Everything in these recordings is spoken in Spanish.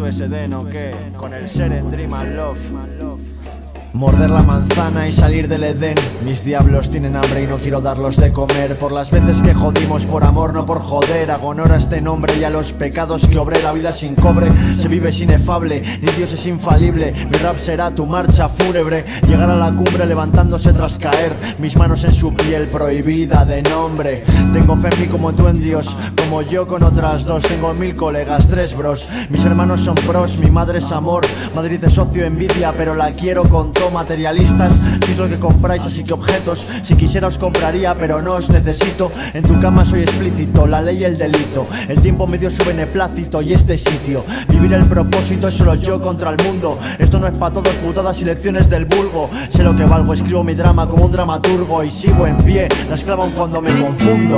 tu SD, ¿no qué? Con el Seren, Dream and Love. Morder la manzana y salir del Edén. Mis diablos tienen hambre y no quiero darlos de comer. Por las veces que jodimos por amor, no por joder. Hago honor a este nombre y a los pecados que obré. La vida sin cobre se vive es inefable, ni Dios es infalible. Mi rap será tu marcha fúnebre. Llegar a la cumbre levantándose tras caer. Mis manos en su piel prohibida de nombre. Tengo fe en mí como tú en Dios, como yo con otras dos. Tengo 1000 colegas, 3 bros. Mis hermanos son pros, mi madre es amor. Madrid es ocio, envidia, pero la quiero con todo. Materialistas, sois lo que compráis, así que objetos. Si quisiera os compraría, pero no os necesito. En tu cama soy explícito, la ley y el delito. El tiempo me dio su beneplácito y este sitio. Vivir el propósito es solo yo contra el mundo. Esto no es pa' todos, putadas y lecciones del vulgo. Sé lo que valgo, escribo mi drama como un dramaturgo. Y sigo en pie, la esclava aun cuando me confundo.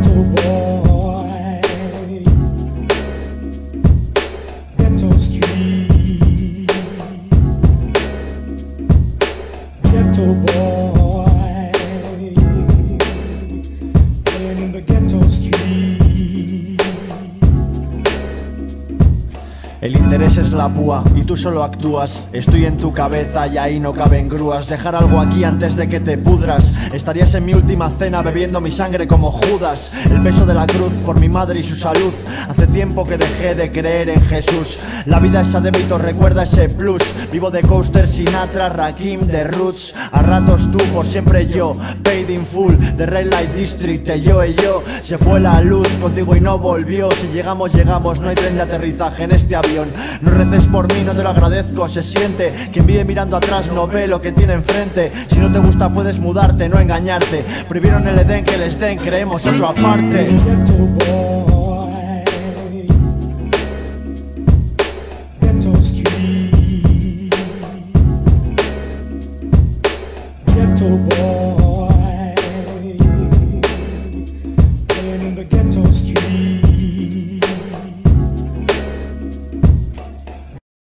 Ghetto boy, playing in the ghetto street. El interés es la púa y tú solo actúas. Estoy en tu cabeza y ahí no caben grúas. Dejar algo aquí antes de que te pudras. Estarías en mi última cena bebiendo mi sangre como Judas. El peso de la cruz por mi madre y su salud. Hace tiempo que dejé de creer en Jesús. La vida es a débito, recuerda ese plus. Vivo de Coaster, Sinatra, Rakim, de Roots. A ratos tú, por siempre yo. Paid in full, de Red Light District, yo. Se fue la luz contigo y no volvió. Si llegamos, llegamos, no hay tren de aterrizaje en este avión. No reces por mí, no te lo agradezco, se siente. Quien vive mirando atrás no ve lo que tiene enfrente. Si no te gusta puedes mudarte, no engañarte. Prohibieron el Edén que les den, creemos otro aparte. Ghetto boy, ghetto street. Ghetto boy.